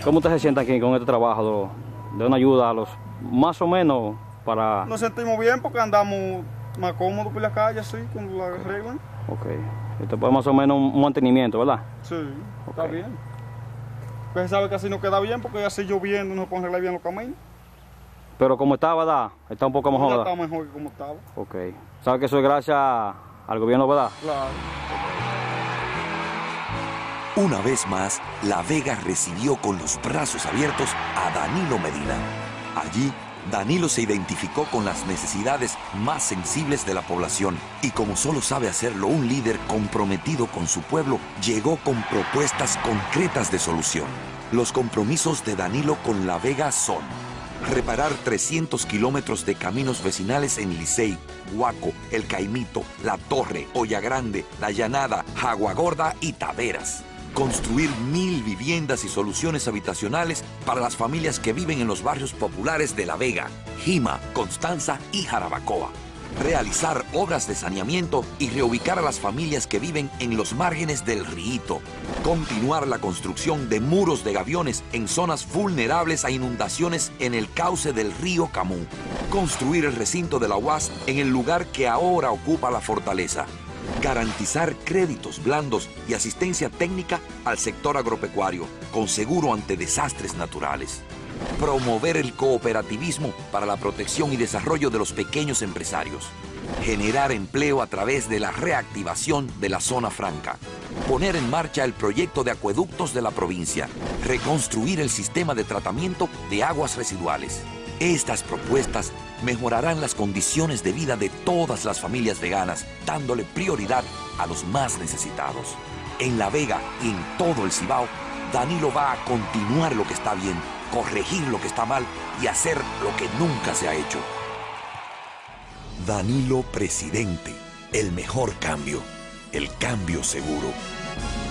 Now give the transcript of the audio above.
¿Cómo usted se siente aquí con este trabajo de una ayuda a los, más o menos, para...? Nos sentimos bien porque andamos más cómodos por la calle, así, cuando la arreglan. Ok. Esto pues más o menos un mantenimiento, ¿verdad? Sí, está Ok. bien. Pues se sabe que así nos queda bien porque así lloviendo no pueden arreglar bien los caminos. Pero como está, ¿verdad? Está un poco mejor, Ya ¿verdad? está mejor que como estaba. Ok. ¿Sabe que eso es gracias al gobierno, verdad? Claro. Una vez más, La Vega recibió con los brazos abiertos a Danilo Medina. Allí, Danilo se identificó con las necesidades más sensibles de la población y como solo sabe hacerlo un líder comprometido con su pueblo, llegó con propuestas concretas de solución. Los compromisos de Danilo con La Vega son: reparar 300 kilómetros de caminos vecinales en Licey, Guaco, El Caimito, La Torre, Olla Grande, La Llanada, Jagua Gorda y Taveras. Construir 1000 viviendas y soluciones habitacionales para las familias que viven en los barrios populares de La Vega, Jima, Constanza y Jarabacoa. Realizar obras de saneamiento y reubicar a las familias que viven en los márgenes del Riito. Continuar la construcción de muros de gaviones en zonas vulnerables a inundaciones en el cauce del río Camú. Construir el recinto de la UAS en el lugar que ahora ocupa la fortaleza. Garantizar créditos blandos y asistencia técnica al sector agropecuario con seguro ante desastres naturales. Promover el cooperativismo para la protección y desarrollo de los pequeños empresarios. Generar empleo a través de la reactivación de la zona franca. Poner en marcha el proyecto de acueductos de la provincia. Reconstruir el sistema de tratamiento de aguas residuales. Estas propuestas mejorarán las condiciones de vida de todas las familias veganas, dándole prioridad a los más necesitados. En La Vega y en todo el Cibao, Danilo va a continuar lo que está bien, corregir lo que está mal y hacer lo que nunca se ha hecho. Danilo presidente, el mejor cambio, el cambio seguro.